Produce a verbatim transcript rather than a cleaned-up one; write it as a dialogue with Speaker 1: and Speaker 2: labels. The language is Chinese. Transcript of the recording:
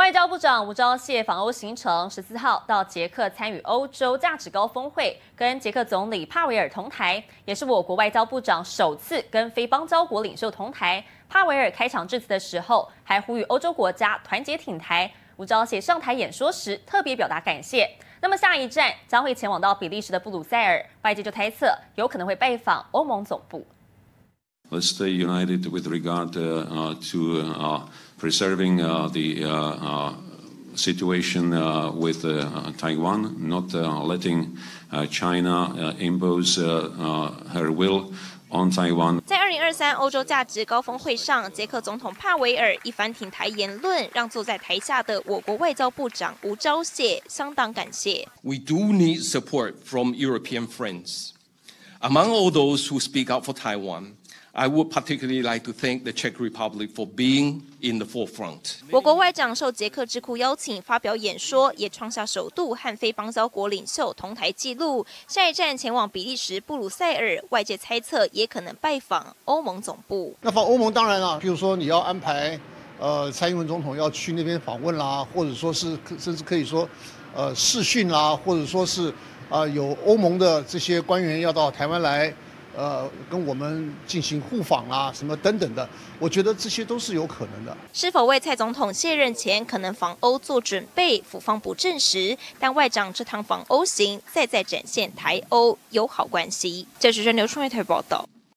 Speaker 1: 外交部长吴钊燮访欧行程，十四号到捷克参与欧洲价值高峰会，跟捷克总理帕维尔同台，也是我国外交部长首次跟非邦交国领袖同台。帕维尔开场致辞的时候，还呼吁欧洲国家团结挺台。吴钊燮上台演说时，特别表达感谢。那么下一站将会前往到比利时的布鲁塞尔，外界就猜测有可能会拜访欧盟总部。
Speaker 2: Let's stay united with regard uh, uh, to uh, preserving uh, the uh, uh, situation uh, with uh, Taiwan, not uh, letting uh, China uh, impose uh, uh, her will on Taiwan.
Speaker 3: 在二零二三欧洲价值高峰会上，捷克总统帕维尔一番挺台言论，让坐在台下的我国外交部长吴钊燮相当感谢。
Speaker 4: We do need support from European friends. Among all those who speak out for Taiwan, I would particularly like to thank the Czech Republic for being in the forefront.
Speaker 3: 我国外长受捷克智库邀请发表演说，也创下首度和非邦交国领袖同台纪录。下一站前往比利时布鲁塞尔，外界猜测也可能拜访欧盟总部。
Speaker 5: 那访欧盟当然了，比如说你要安排呃蔡英文总统要去那边访问啦，或者说是甚至可以说呃视讯啦，或者说是啊、呃、有欧盟的这些官员要到台湾来。 呃，跟我们进行互访啊，什么等等的，我觉得这些都是有可能的。
Speaker 3: 是否为蔡总统卸任前可能访欧做准备，府方不证实。但外长这趟访欧行，再再展现台欧友好关系。这是中流创业台报道。